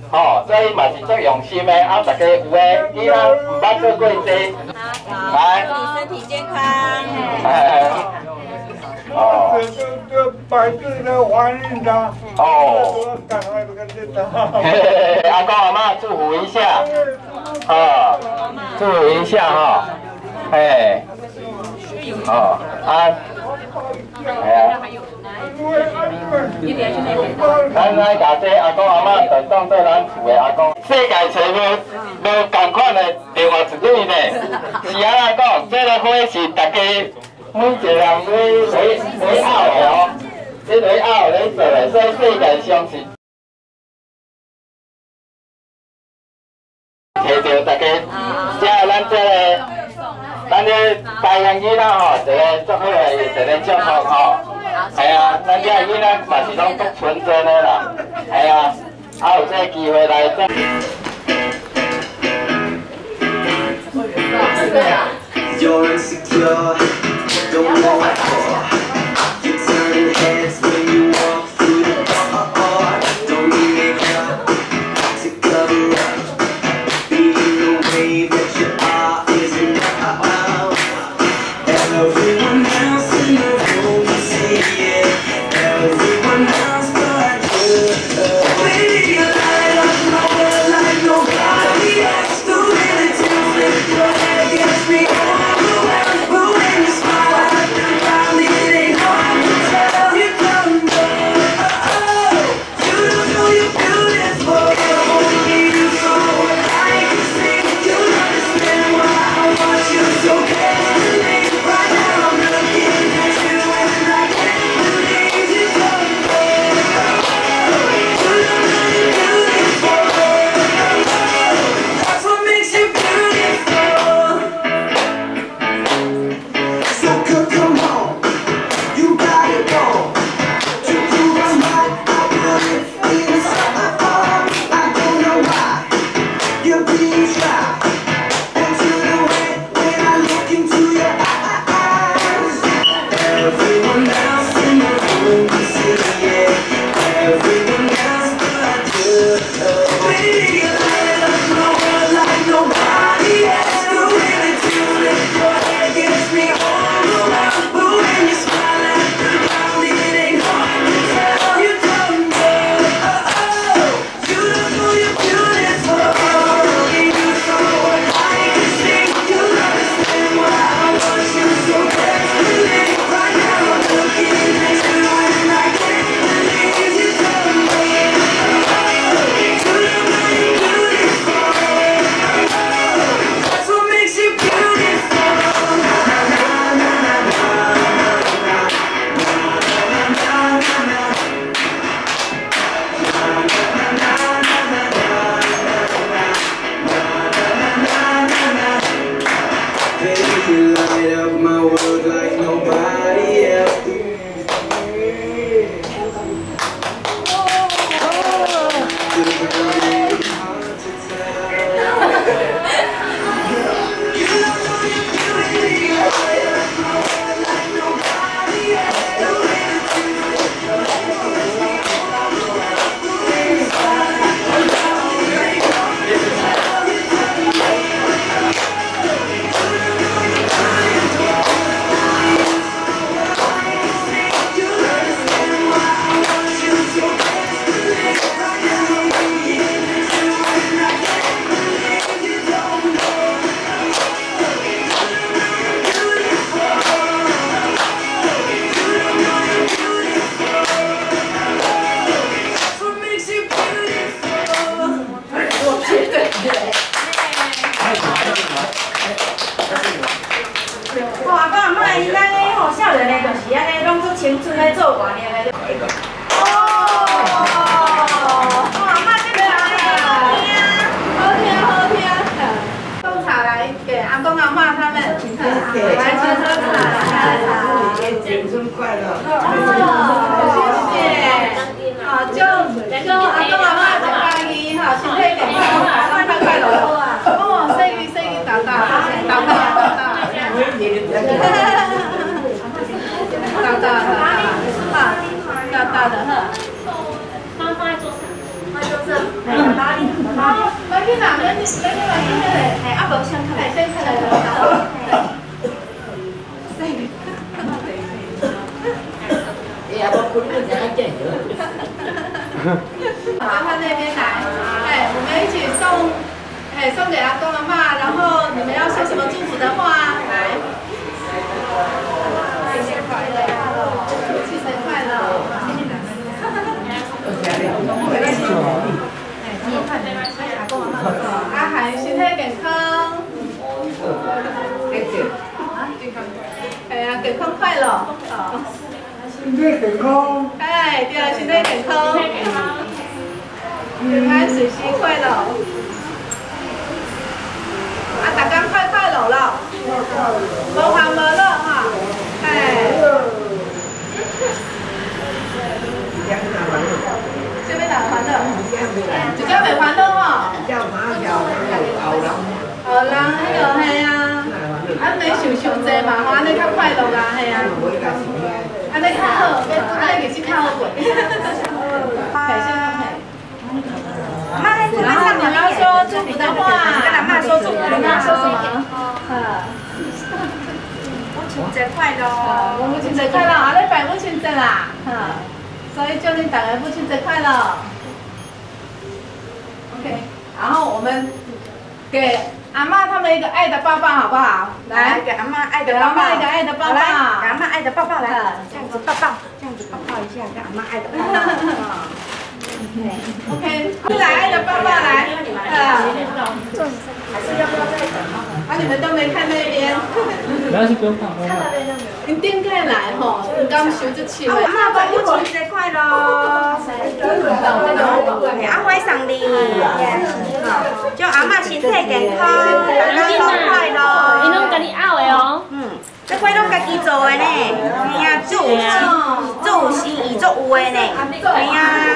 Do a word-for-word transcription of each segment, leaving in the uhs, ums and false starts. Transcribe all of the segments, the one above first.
吼，所以嘛是足用心的，啊，大家有诶囡仔唔捌做过这，来， 祝你身体健康。 哦， 这这百岁的怀孕啊！ 哦， 赶快跟这个。 阿公阿妈祝福一下，哦，祝福一下哈，哎，哦，啊，哎呀。 咱来甲这阿公阿妈就当做咱厝的阿公。世界找无无同款的电话一对呢，是安怎讲？这个花是大家每一个人咧咧咧拗的哦，咧咧拗咧做的，所以世界上是摕到大家，即係咱这个咱这台湾囡仔吼，一个足好的一个祝福吼。 系啊，咱这囡仔嘛是拢足纯真的啦，系啊，啊有这个机会来这。You're insecure, don't know what for. You're turning heads when you walk through the door. Don't need makeup to cover up. Being the way that you are is enough. Everyone else in the room is saying everyone else but you. Baby, you light up my world like nobody else. The way that you flip your head gets me overwhelmed. But when you smile, I feel proud. It ain't hard to tell. You come down, oh, oh. You don't know you're beautiful. Only you saw what I can see. You understand why I want you so badly. Right now I'm looking at you and I can't believe you come down. You don't know you're beautiful. That's what makes you beautiful. So good, come on, you got it on. To prove I'm right, I put it in a song. I don't know why you're being shy. And to the way when I look into your eyes, everyone else in the room is saying everyone else but you. Baby, you light up my world like nobody else. The way that you lift your head gets me overwhelmed. But when you smile at the ground, it ain't hard to tell. You come down, oh, oh. You don't know you're beautiful. Only you saw what I can see. You understand why I want you so desperately. Right now I'm looking at you and I can't believe you come down. You don't know you're beautiful. That's what makes you beautiful. Baby, you light up my world like nobody else. That's what makes you beautiful. 哇，阿公阿嬷因安尼吼，少年的就是安尼，拢做青春的做外面的。哦，哇，阿嬷这个好听，好听，好听。种茶来给阿公阿嬷他们，来喝喝茶。 新春快乐！ 哦，谢谢。好，就就阿公阿嬷祝大家哈，身体健康，快快快乐。哦，生日生日大大，大大大大。大大的，哈，大大的哈。放放在桌上，放在桌上。 麻烦那边来，哎，我们一起送，哎，送给阿公阿嬷，然后你们要说什么祝福的话？来，新年快乐，新年快乐，阿涵身體健康，係啊，健康快樂。 身體健康。 哎，對啊，身體健康，平安隨時快樂。啊，大家快快樂樂，無煩無惱哈，哎。這邊哪個歡樂？就叫未歡樂吼。 叫馬叫後人。 後人迄個係啊，啊你想上濟嘛，吼，安尼較快樂啊，係啊。安尼較好，安尼日子較好過。然後你要說祝福的話，跟阿媽說祝福的話，說什麼？母親節快樂！母親節快樂！啊，你拜母親節啦，哈，所以祝你大家母親節快樂。OK， 然後我們給阿媽他們一個愛的抱抱，好不好？來，給阿媽愛的抱抱，一個愛的抱抱，給阿媽愛的抱抱，來，這樣子抱抱，這樣子抱抱一下，給阿媽愛的抱抱。OK， 來愛的抱抱來，啊，還是要不要再等？啊，你們都沒看那邊。 沒關係，不用看，不用看。 你點解來吼？唔敢收就笑。 阿媽母親節快樂！阿輝送你，祝阿媽身體健康，大家都快樂。 伊攏家己拗的哦。 嗯，這塊攏家己做的呢，哎呀，做有心，做有心意，做有的呢，哎呀。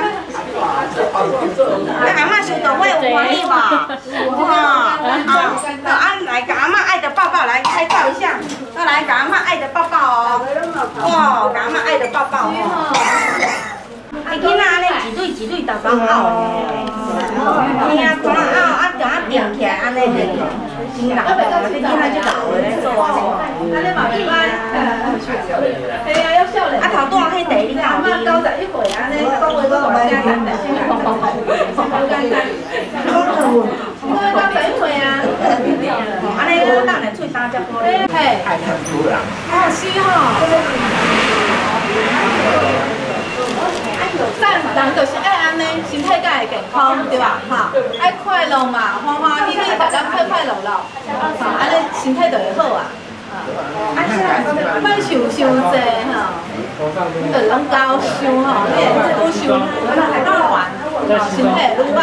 那阿媽收到會有歡喜吧？哇，啊，啊，來給阿媽愛的抱抱，來拍照一下。再來給阿媽愛的抱抱哦。哇，給阿媽愛的抱抱哦。你囡仔安尼一對一對逐幫拗的，哎呀，怎啊拗啊，甲啊定起來安尼的，真人哦，你囡仔就老的咧做哦。 安尼嘛袂歹，係啊，有少年。 啊，頭段迄地你阿看媽九十一歲，安尼講話都大聲簡單，好簡單。我九十一歲啊。 安尼我當然喙焦才好咧。 嘿，哦是吼。咱人就是愛安尼，身體才會健康，對吧？哈，愛快樂嘛，歡歡喜喜，大家快快樂樂，哈，安尼身體就會好啊。啊，莫想傷濟吼，就攏高傷吼，你會愈傷，還愈煩，身體會愈歹。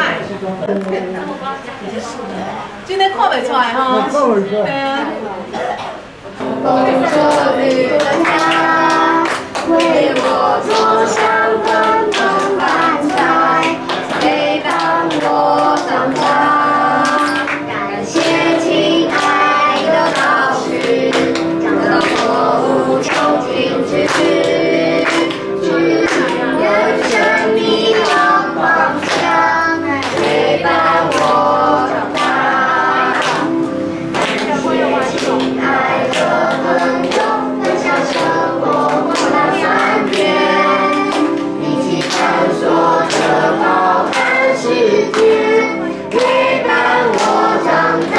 真的看袂出來吼，對啊。恭祝你的家為我做香噴噴飯菜，每當我長大，感謝親愛的老師，講得我無窮盡知識，指引人生迷茫方向，陪伴我長大。感謝親愛的朋友，分享生活我的三月，一起探索這浩瀚世界，陪伴我長大。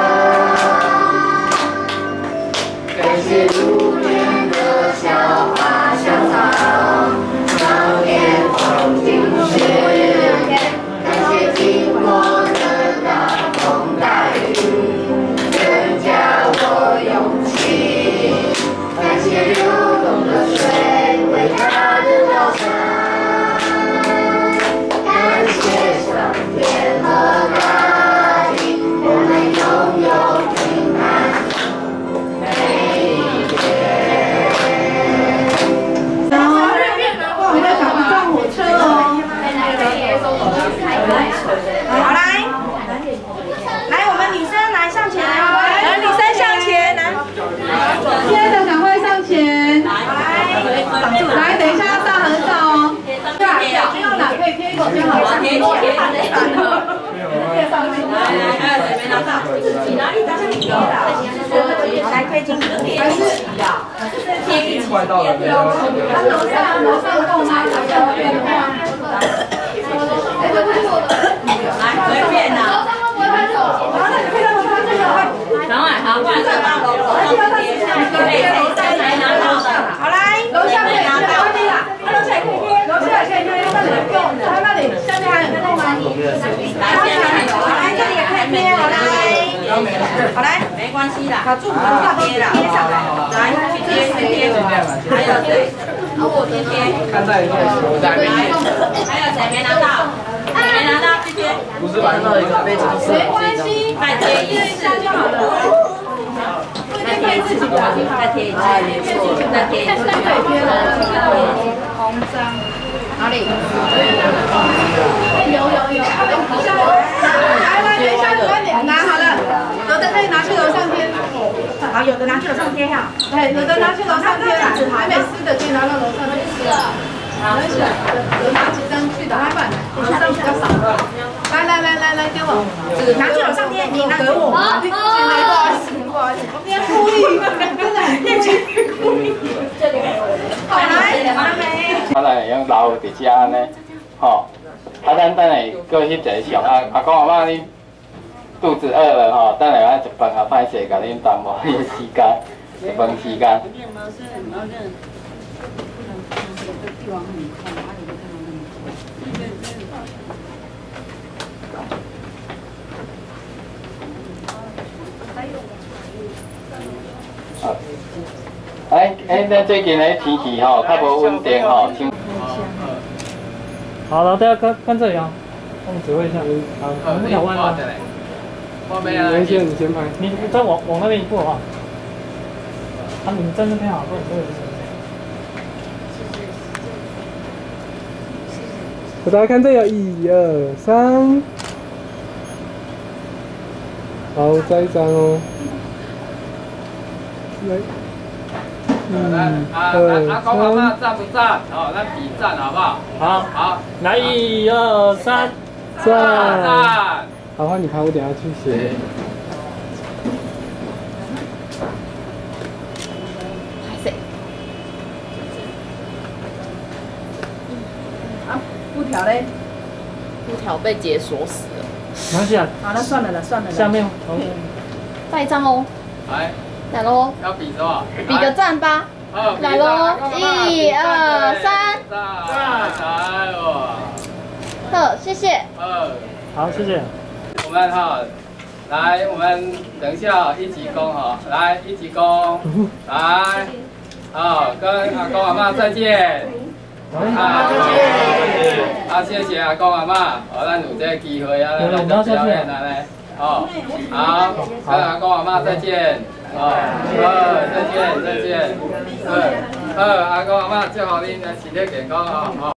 感謝路邊的小花小草，草原風景是，感謝經過的大風大雨，增加我勇氣。感謝流動的水為它的早餐，感謝上天和大地，我們擁有平安每一天。然後，我們要趕快上火車哦。 好來，來我們女生來向前哦， 來，女生向前，來，親愛的趕快上前。來，等一下要照合照哦。對啊，不用啦，可以貼一口就好了。貼一口，貼上去。來， 來推進， 還是貼一口。他樓上樓上夠嗎？ 随便啦。赶快，好，不然就到楼楼上这边，谁谁来拿到的？好来， 楼下可以拿到，楼下可以贴，楼下可以贴，那里用，他那里下面还有空吗？ 来，这边还有，来这里也可以贴，好来，好来，没关系啦，卡住不要贴啦，贴上来，来去贴去贴，还有谁？我贴贴， 看在那个手在面。 还有谁没拿到？没拿到去贴， 不是玩到一个非常没关系， 再贴一次就好了。 再贴一次，再贴一次，再贴一次， 对贴了，红章哪里？有有有，来来，等一下，快点拿好了，有的可以拿去楼上贴。 好，有的拿去楼上贴哈。 对，有的拿去楼上贴了，还没撕的可以拿到楼上去撕。好，没事，有拿几张去的，还办，楼上比较少。来来来来来，给我， 拿去楼上贴，你拿给我。不好意思，不好意思，我今天故意，真的很故意。好来，好没？ 啊，咱会用留伫遮安尼，吼。啊，咱等下过翕一个相啊，阿公阿妈你肚子饿了吼，等下咱食饭啊，歹势甲恁耽误你的时间，食饭时间。啊，哎哎，咱最近咧天气吼较无稳定吼，请。 好了，大家看看这里啊，我们指挥一下。好，我们两万啊。 没事，你先拍。 你你再往往那边一步好不好？啊，你们站那边好，不然这个是。 大家看这个，一二三，好，再一张哦。来， 嗯，啊，阿公阿妈赞不赞？好，咱比赞好不好？ 好， 好， 来一二三， 赞。 赞。 好，换你拍，我等下去写。 布条嘞？ 布条被解锁死了。 没关系啊。 好，那算了了，算了了。 下面， 再一张哦。 来， 来喽。 要比什么？ 比个赞吧。来喽，一二三。 赞！来哇！ 好，谢谢。 二。 好，谢谢。 我们哈，来，我们等一下一起攻哈，来一起攻，来，好，跟阿公阿妈再见。啊，啊，谢谢阿公阿妈，好，咱有这个机会啊，来做表演啊嘞，哦，好，跟阿公阿妈再见，哦，好，再见再见，好，好，阿公阿妈祝福恁身体健康啊，好。